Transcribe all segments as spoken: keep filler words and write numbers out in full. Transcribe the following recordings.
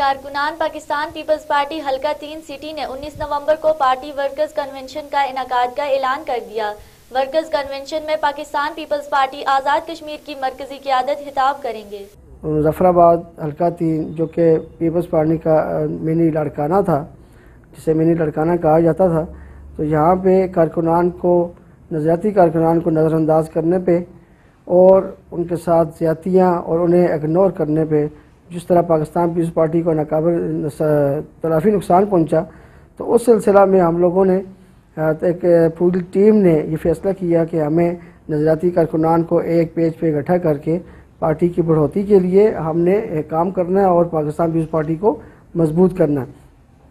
کارکنان پاکستان پیپلز پارٹی حلقہ تین سٹی نے انیس نومبر کو پارٹی ورکرز کنونشن کا انعقاد کا اعلان کر دیا۔ ورکرز کنونشن میں پاکستان پیپلز پارٹی آزاد کشمیر کی مرکزی قیادت خطاب کریں گے۔ مظفر آباد حلقہ تین جو کہ پیپلز پارٹی کا منی لاڑکانہ تھا، جسے منی لاڑکانہ کہا جاتا تھا، تو یہاں پہ کارکنان کو نظریاتی کارکنان کو نظر انداز کرنے پہ اور ان کے ساتھ زیادتیاں اور انہیں اگنور کرنے پہ جس طرح پاکستان پیپلز پارٹی کو ناقابل تلافی نقصان پہنچا، تو اس سلسلہ میں ہم لوگوں نے ایک پوری ٹیم نے یہ فیصلہ کیا کہ ہمیں نظریاتی کارکنان کو ایک پیج پہ اکٹھا کر کے پارٹی کی بڑھوتی کے لیے ہم نے کام کرنا ہے اور پاکستان پیپلز پارٹی کو مضبوط کرنا ہے۔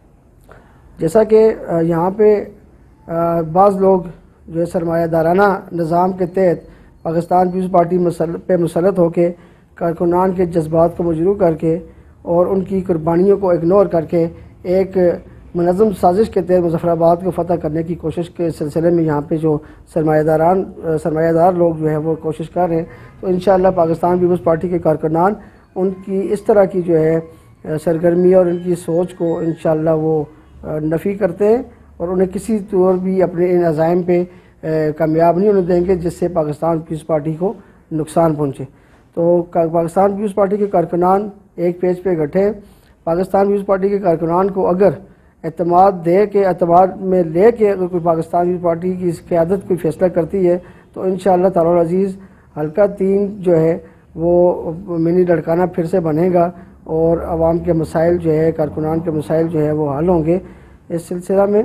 جیسا کہ یہاں پہ بعض لوگ جو ہے سرمایہ دارانہ نظام کے تحت پاکستان پیپلز پارٹی پہ مسلط ہو کے کارکنان کے جذبات کو مجروح کر کے اور ان کی قربانیوں کو اگنور کر کے ایک منظم سازش کے تحت مظفر آباد کو فتح کرنے کی کوشش کے سلسلے میں یہاں پہ جو سرمایہ داران سرمایہ دار لوگ جو ہے وہ کوشش کر رہے ہیں، تو انشاءاللہ پاکستان پیپلز پارٹی کے کارکنان ان کی اس طرح کی جو ہے سرگرمی اور ان کی سوچ کو انشاءاللہ وہ نفی کرتے ہیں اور انہیں کسی طور بھی اپنے ان عزائم پہ کامیاب نہیں ہونے دیں گے جس سے پاکستان پیپلز پارٹی کو نقصان پہنچے۔ تو پاکستان پیپلز پارٹی کے کارکنان ایک پیج پہ اکٹھے ہیں۔ پاکستان پیپلز پارٹی کے کارکنان کو اگر اعتماد دے کے اعتماد میں لے کے اگر کوئی پاکستان پیپلز پارٹی کی اس قیادت کوئی فیصلہ کرتی ہے تو انشاءاللہ تعالی العزیز حلقہ تین جو ہے وہ منی لاڑکانہ پھر سے بنے گا اور عوام کے مسائل جو ہے کارکنان کے مسائل جو ہے وہ حل ہوں گے۔ اس سلسلہ میں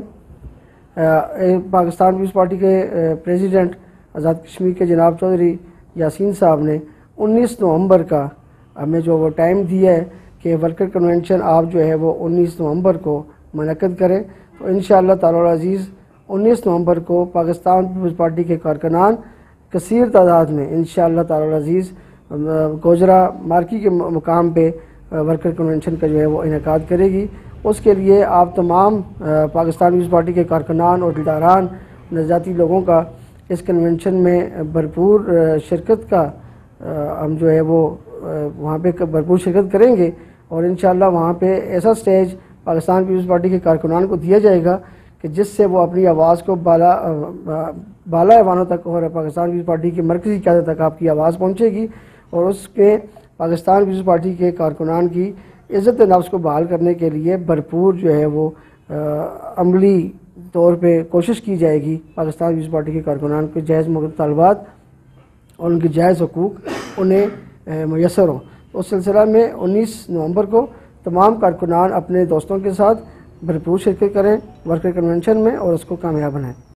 پاکستان پیپلز پارٹی کے پریزیڈنٹ آزاد کشمیر کے جناب چودھری یاسین صاحب نے انیس نومبر کا ہمیں جو وہ ٹائم دیا ہے کہ ورکر کنونشن آپ جو ہے وہ انیس نومبر کو منعقد کریں، تو انشاءاللہ تعالی العزیز انیس نومبر کو پاکستان پیپلز پارٹی کے کارکنان کثیر تعداد میں انشاءاللہ تعالی العزیز گوجرا مارکی کے مقام پہ ورکر کنونشن کا جو ہے وہ انعقاد کرے گی۔ اس کے لیے آپ تمام پاکستان پیپلز پارٹی کے کارکنان اور دلداران نظریاتی لوگوں کا اس کنونشن میں بھرپور شرکت کا ہم جو ہے وہ وہاں پہ بھرپور شرکت کریں گے اور انشاءاللہ وہاں پہ ایسا سٹیج پاکستان پیپلز پارٹی کے کارکنان کو دیا جائے گا کہ جس سے وہ اپنی آواز کو بالا بالا ایوانوں تک اور پاکستان پیپلز پارٹی کی مرکزی قیادت تک آپ کی آواز پہنچے گی اور اس کے پاکستان پیپلز پارٹی کے کارکنان کی عزت نفس کو بحال کرنے کے لیے بھرپور جو ہے وہ عملی طور پہ کوشش کی جائے گی۔ پاکستان پیپلز پارٹی کے کارکنان کے جائز مطالبات اور ان کے جائز حقوق انہیں میسر ہوں۔ اس سلسلہ میں انیس نومبر کو تمام کارکنان اپنے دوستوں کے ساتھ بھرپور شرکت کریں ورکر کنونشن میں اور اس کو کامیاب بنائیں۔